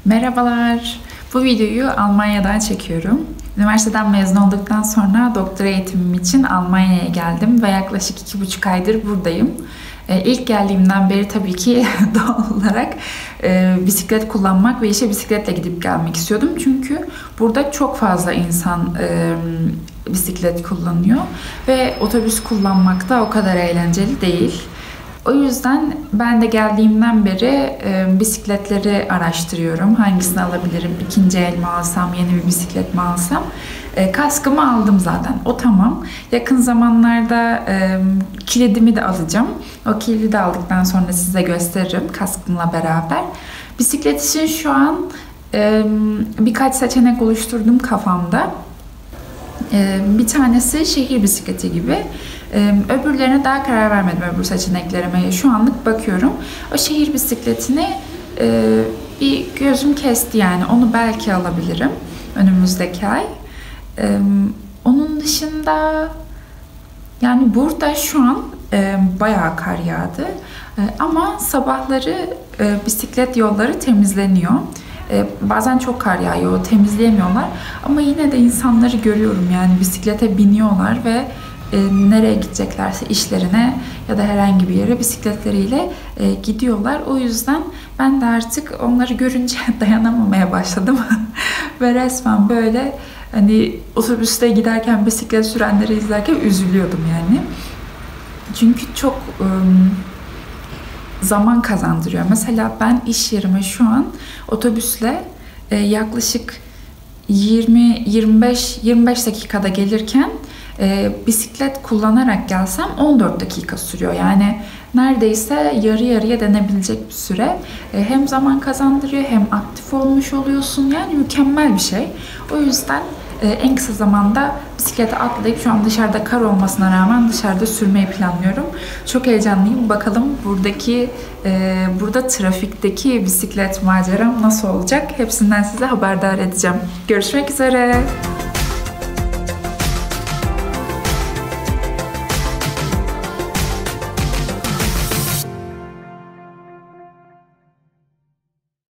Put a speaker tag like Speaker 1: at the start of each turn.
Speaker 1: Merhabalar. Bu videoyu Almanya'dan çekiyorum. Üniversiteden mezun olduktan sonra doktora eğitimim için Almanya'ya geldim ve yaklaşık 2,5 aydır buradayım. İlk geldiğimden beri tabii ki doğal olarak bisiklet kullanmak ve işe bisikletle gidip gelmek istiyordum. Çünkü burada çok fazla insan bisiklet kullanıyor ve otobüs kullanmak da o kadar eğlenceli değil. O yüzden ben de geldiğimden beri bisikletleri araştırıyorum. Hangisini alabilirim? İkinci el mi alsam, yeni bir bisiklet mi alsam? Kaskımı aldım zaten. O tamam. Yakın zamanlarda kilidimi de alacağım. O kilidi de aldıktan sonra size gösteririm kaskımla beraber. Bisiklet için şu an birkaç seçenek oluşturdum kafamda. Bir tanesi şehir bisikleti gibi. Öbürlerine daha karar vermedim, öbür seçeneklerime. Şu anlık bakıyorum. O şehir bisikletini bir gözüm kesti yani. Onu belki alabilirim önümüzdeki ay. Onun dışında yani burada şu an bayağı kar yağdı. Ama sabahları bisiklet yolları temizleniyor. Bazen çok kar yağıyor, temizleyemiyorlar. Ama yine de insanları görüyorum yani bisiklete biniyorlar ve nereye gideceklerse işlerine ya da herhangi bir yere bisikletleriyle gidiyorlar. O yüzden ben de artık onları görünce dayanamamaya başladım. Ve resmen böyle hani otobüste giderken bisiklet sürenleri izlerken üzülüyordum yani. Çünkü çok zaman kazandırıyor. Mesela ben iş yerime şu an otobüsle yaklaşık 20-25 dakikada gelirken bisiklet kullanarak gelsem 14 dakika sürüyor. Yani neredeyse yarı yarıya denebilecek bir süre. Hem zaman kazandırıyor hem aktif olmuş oluyorsun. Yani mükemmel bir şey. O yüzden en kısa zamanda bisiklete atlayıp şu an dışarıda kar olmasına rağmen dışarıda sürmeyi planlıyorum. Çok heyecanlıyım. Bakalım burada trafikteki bisiklet maceram nasıl olacak? Hepsinden size haberdar edeceğim. Görüşmek üzere.